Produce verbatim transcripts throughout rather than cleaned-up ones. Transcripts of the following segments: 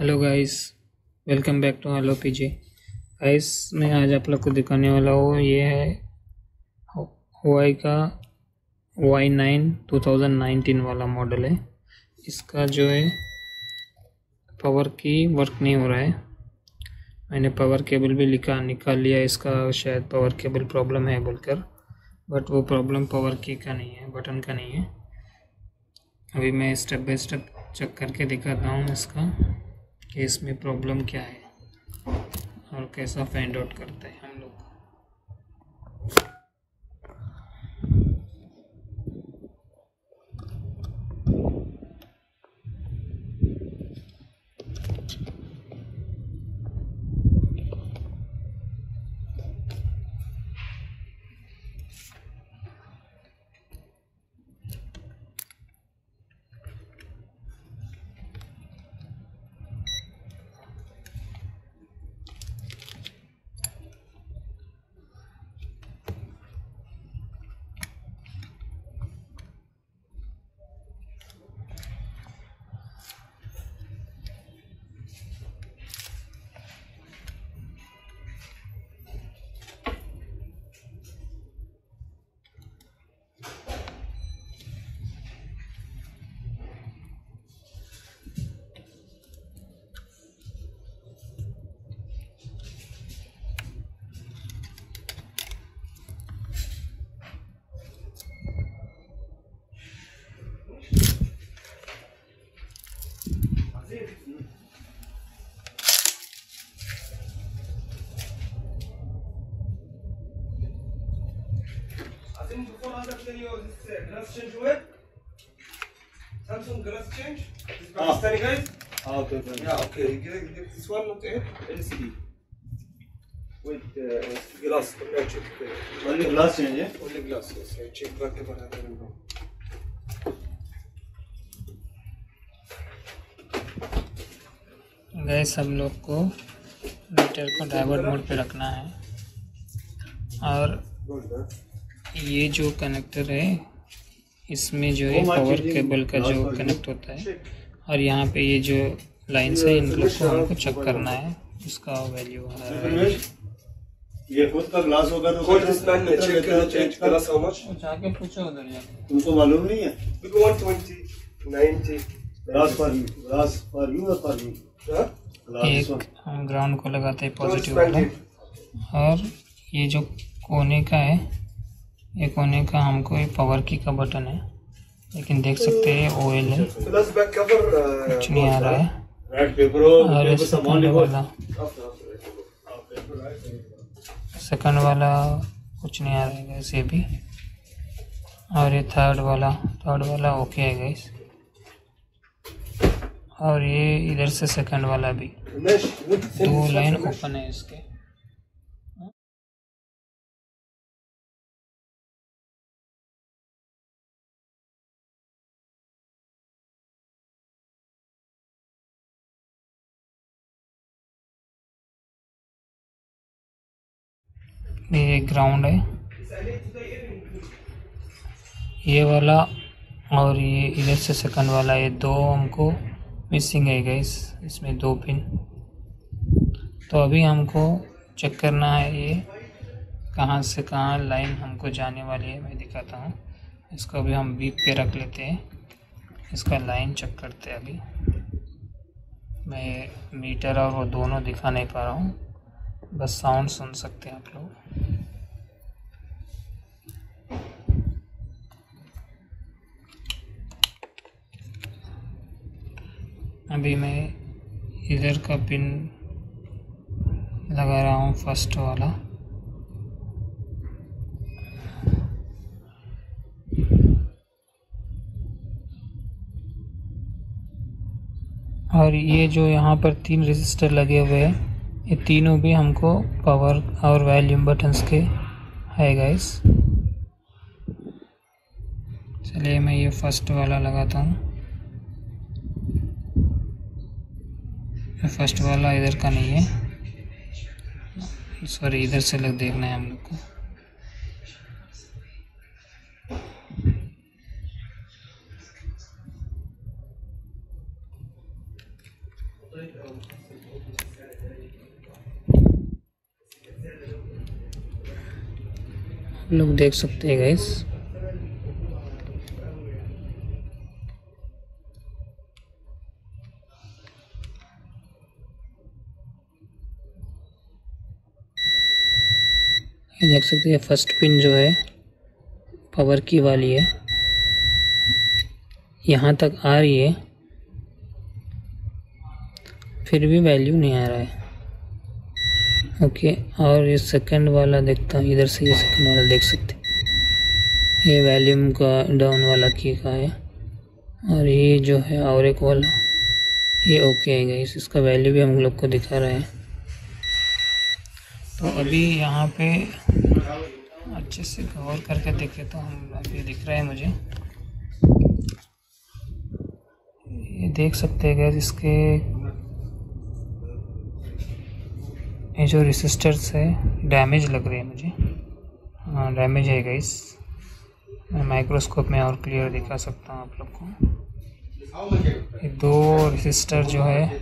Hello guys, welcome back to hello PJ. Guys, मैं आज आप लोग को दिखाने वाला हूँ। ये है हुआई का Y nine two thousand nineteen वाला मॉडल है। इसका जो है पावर की वर्क नहीं हो रहा है। मैंने पावर केबल भी लिखा निकाल लिया इसका, शायद पावर केबल प्रॉब्लम है बोलकर, बट वो प्रॉब्लम पावर की का नहीं है, बटन का नहीं है। अभी मैं स्टेप बाय स्टेप चेक करके दिखाता हूँ इसका कि इसमें प्रॉब्लम क्या है और कैसा फाइंड आउट करते हैं हम लोग। Before other video, this uh, glass change where? Samsung glass change? This Pakistani guys? Ah, okay, okay. Yeah, okay. You get, get this one, okay? L C D. With uh, glass, no check. Only glass change, yeah? Only glass, yes. I check whatever I don't know. Guys, हम लोग को metre को divert mode पे रखना है और ये जो कनेक्टर है इसमें जो है पावर केबल का जो कनेक्ट होता है, और यहाँ पे ये जो लाइन्स है इन लोग को हमको चेक करना है, इसका वैल्यू है। ये खुद का ग्लास होगा तो Hold this pen and check uh, change glass how much? जाके पूछो उधर जाके। तुमको मालूम नहीं है? Maybe one twenty, ninety. Glass for you, glass for you और फॉर मी। Huh? एक हम ग्राउंड को लगाते हैं पॉजिटिव वाला, और ये जो कोने का है, ये कोने का हमको ये पावर की का बटन है, लेकिन देख सकते हैं ऑयल है, Glass back cover. कुछ नहीं आ रहा है। रेड पेपर और पेपर सामान सेकंड वाला After, सेकंड वाला कुछ नहीं आ रहा है गैस, ये भी। और ये थर्ड वाला थर्ड वाला ओके है गैस, और ये इधर से सेकंड वाला भी, mesh with दो लाइन ओपन है इसके। ये ग्राउंड है, ये वाला, और ये इधर से सेकंड वाला, ये दो हमको मिसिंग है गाइस, इसमें दो पिन। तो अभी हमको चेक करना है ये कहाँ से कहाँ लाइन हमको जाने वाली है। मैं दिखाता हूँ इसको। अभी हम बीप पे रख लेते हैं, इसका लाइन चेक करते हैं। अभी मैं मीटर और वो दोनों दिखा नहीं पा रहा हूँ, बस साउंड सुन सकते हैं आप लोग। अभी मैं इधर का पिन लगा रहा हूँ, फर्स्ट वाला, और ये जो यहाँ पर तीन रेजिस्टर लगे हुए हैं, ये तीनों भी हमको पावर और वॉल्यूम बटन्स के है गाइस। चलिए मैं ये फर्स्ट वाला लगाता हूँ। फर्स्ट वाला इधर का नहीं है, सॉरी, इधर से लग देखना है हम लोग को। लोग देख सकते हैं गाइस। ये देख सकते हैं फर्स्ट पिन जो है पावर की वाली है, यहाँ तक आ रही है, फिर भी वैल्यू नहीं आ रहा है। ओके, और ये सेकंड वाला देखता हूँ, इधर से ये सेकंड वाला देख सकते हैं, ये वॉल्यूम का डाउन वाला की का है, और ये जो है और एक वाला ये ओके है गाइस, इसका वैल्यू भी हम लोग को दिखा रहा है। तो अभी यहाँ पे अच्छे से कवर करके देखे तो हम अभी दिख रहा है मुझे, ये देख सकते हैं गाइस, इसके ये जो रेसिस्टर्स है डैमेज लग रहे हैं मुझे। हाँ डैमेज है गाइस, मैं माइक्रोस्कोप में और क्लियर दिखा सकता हूँ आप लोग को। ये दो रेसिस्टर जो है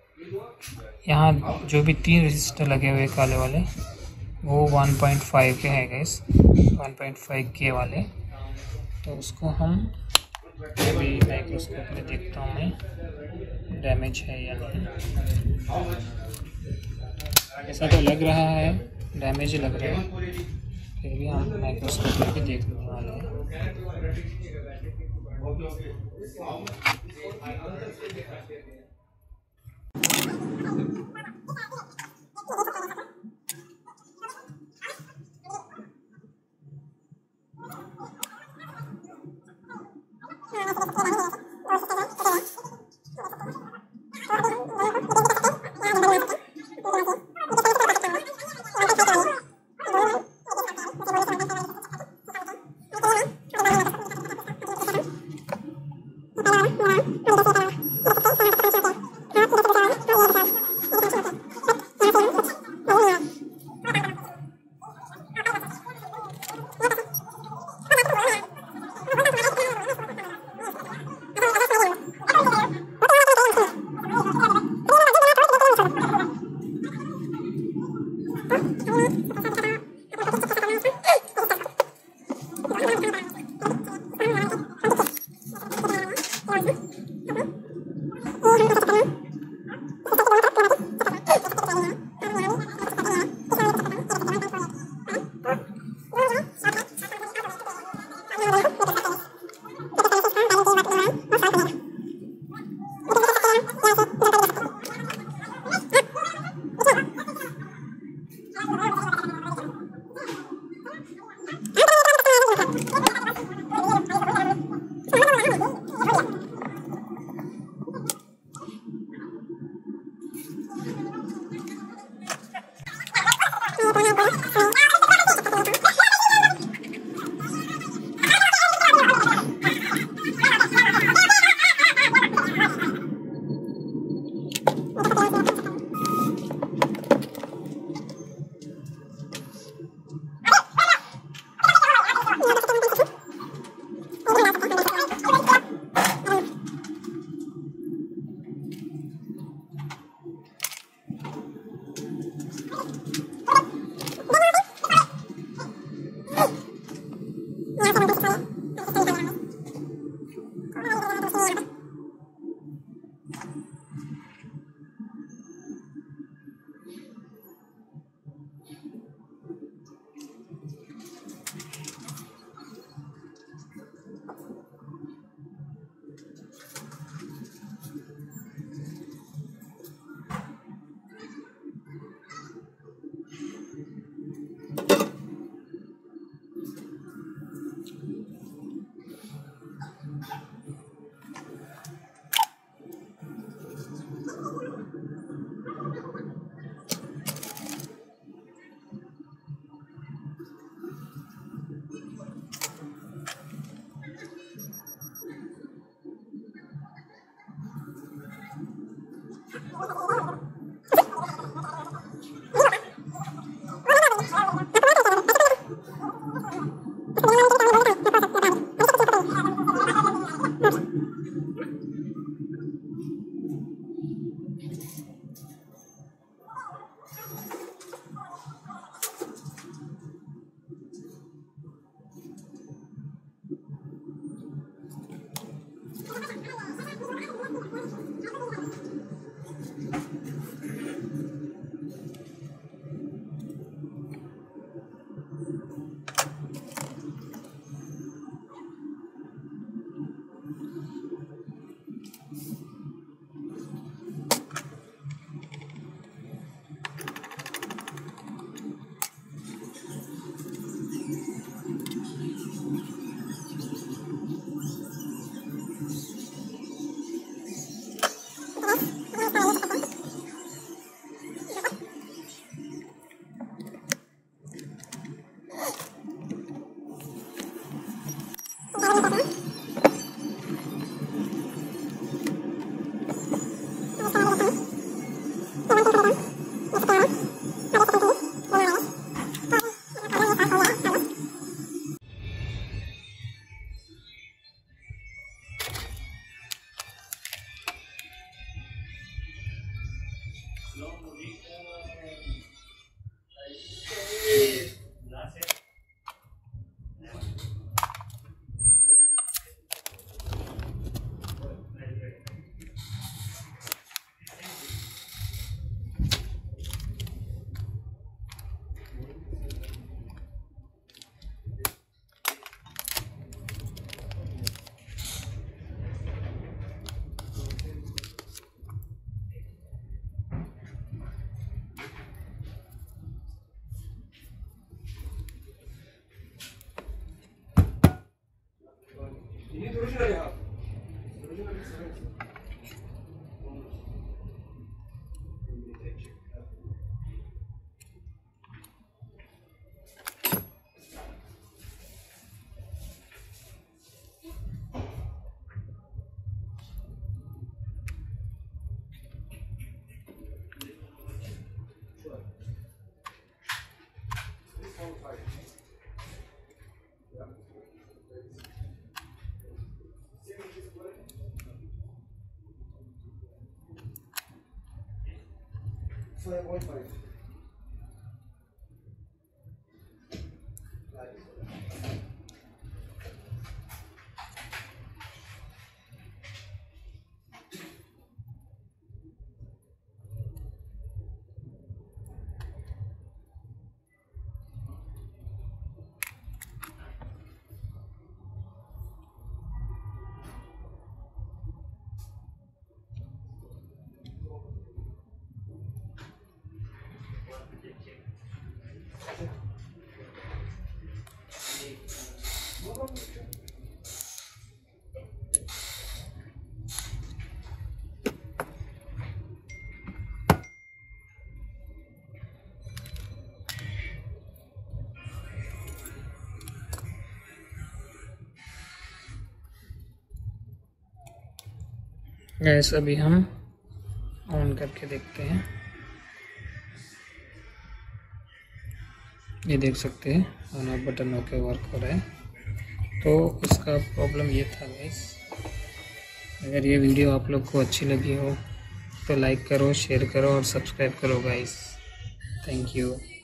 यहाँ, जो भी तीन रेसिस्टर लगे हुए काले वाले वो वन पॉइंट फाइव के हैं गाइस, वन पॉइंट फाइव के वाले। तो उसको हम अभी माइक्रोस्कोप में देखता हूँ मैं डैमेज है या नहीं। ऐसा तो लग रहा है डैमेज लग रहा है, फिर भी हम माइक्रोस्कोप में भी देखने वाले हैं। originally half. Originally seven. five point five. Guys अभी हम ऑन करके देखते हैं। ये देख सकते हैं ऑन ऑफ बटन होके वर्क हो रहा है। तो इसका प्रॉब्लम ये था गैस। अगर ये वीडियो आप लोग को अच्छी लगी हो तो लाइक करो, शेयर करो और सब्सक्राइब करो गाइस। Thank you.